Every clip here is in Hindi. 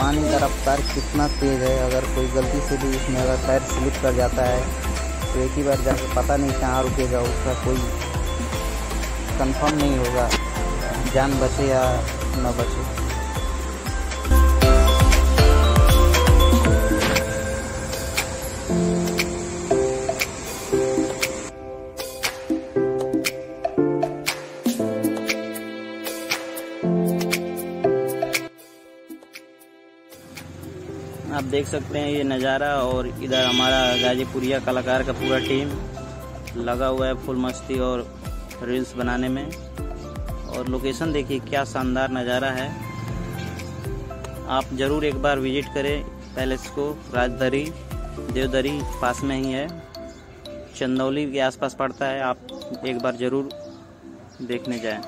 पानी का रफ्तार कितना तेज़ है। अगर कोई गलती से भी इसमें अगर पैर स्लिप कर जाता है तो एक ही बार जाके पता नहीं कहाँ रुकेगा, उसका कोई कंफर्म नहीं होगा, जान बचे या न बचे। आप देख सकते हैं ये नज़ारा, और इधर हमारा गाजीपुरिया कलाकार का पूरा टीम लगा हुआ है फुल मस्ती और रील्स बनाने में। और लोकेशन देखिए क्या शानदार नज़ारा है। आप ज़रूर एक बार विजिट करें पैलेस को। राजदरी देवदरी पास में ही है, चंदौली के आसपास पड़ता है। आप एक बार ज़रूर देखने जाएं।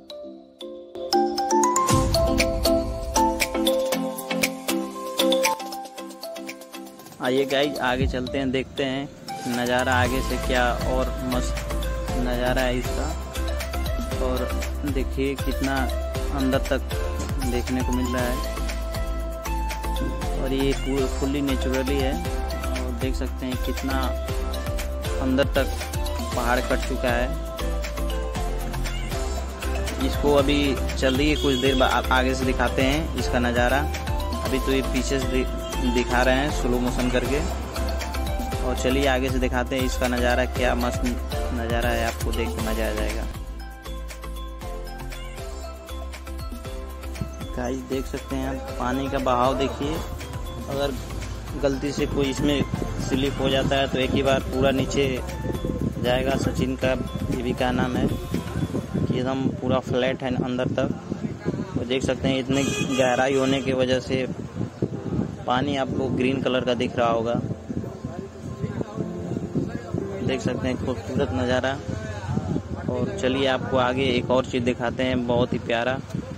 आइए गाइस आगे चलते हैं, देखते हैं नज़ारा आगे से क्या और मस्त नज़ारा है इसका। और देखिए कितना अंदर तक देखने को मिल रहा है, और ये फुल्ली नेचुरली है। और देख सकते हैं कितना अंदर तक पहाड़ कट चुका है। इसको अभी चलिए कुछ देर बाद आगे से दिखाते हैं इसका नज़ारा। अभी तो ये पीछे से दिखा रहे हैं स्लो मोशन करके, और चलिए आगे से दिखाते हैं इसका नज़ारा। क्या मस्त नज़ारा है, आपको देख के मज़ा आ जाएगा। गाइस देख सकते हैं आप पानी का बहाव देखिए। अगर गलती से कोई इसमें स्लिप हो जाता है तो एक ही बार पूरा नीचे जाएगा। सचिन का जीविका नाम है कि एकदम पूरा फ्लैट है अंदर तक। तो देख सकते हैं इतनी गहराई होने की वजह से पानी आपको ग्रीन कलर का दिख रहा होगा। देख सकते हैं खूबसूरत नज़ारा। और चलिए आपको आगे एक और चीज़ दिखाते हैं, बहुत ही प्यारा।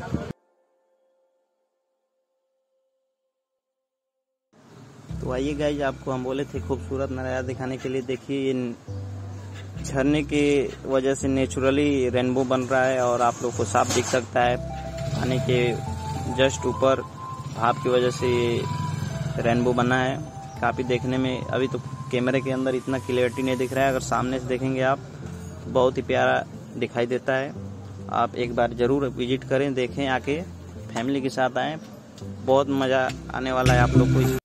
तो आइए गाइस, आपको हम बोले थे खूबसूरत नज़ारा दिखाने के लिए। देखिए ये झरने की वजह से नेचुरली रेनबो बन रहा है, और आप लोग को साफ दिख सकता है पानी के जस्ट ऊपर भाप की वजह से ये रेनबो बना है। काफ़ी देखने में अभी तो कैमरे के अंदर इतना क्लियरिटी नहीं दिख रहा है, अगर सामने से देखेंगे आप तो बहुत ही प्यारा दिखाई देता है। आप एक बार ज़रूर विजिट करें, देखें, आके फैमिली के साथ आएँ, बहुत मज़ा आने वाला है आप लोग को।